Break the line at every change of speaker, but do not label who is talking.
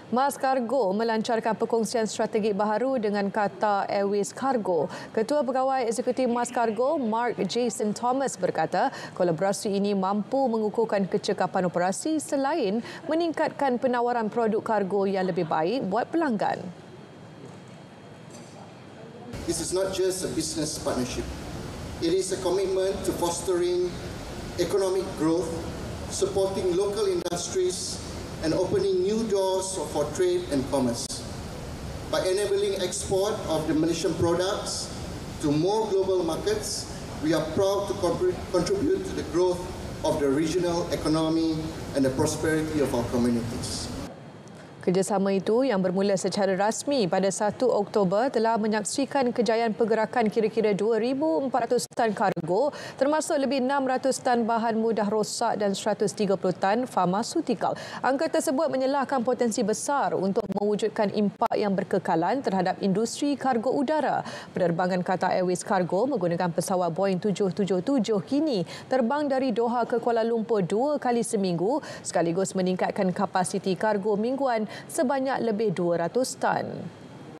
Mars Cargo melancarkan perkongsian strategik baharu dengan Qatar Airways Cargo. Ketua Pegawai Eksekutif Mars Cargo, Mark Jason Thomas berkata, kolaborasi ini mampu mengukuhkan kecekapan operasi selain meningkatkan penawaran produk kargo yang lebih baik buat pelanggan.
This is not just a business partnership. It is a commitment to fostering economic growth, supporting local industries, and opening new doors for trade and commerce. By enabling export of the Malaysian products to more global markets, we are proud to contribute to the growth of the regional economy and the prosperity of our communities.
Kerjasama itu yang bermula secara rasmi pada 1 Oktober telah menyaksikan kejayaan pergerakan kira-kira 2,400 tan kargo termasuk lebih 600 tan bahan mudah rosak dan 130 tan farmasutikal. Angka tersebut menyelahkan potensi besar untuk mewujudkan impak yang berkekalan terhadap industri kargo udara. Penerbangan Qatar Airways Cargo menggunakan pesawat Boeing 777 kini terbang dari Doha ke Kuala Lumpur 2 kali seminggu sekaligus meningkatkan kapasiti kargo mingguan sebanyak lebih 200 tan.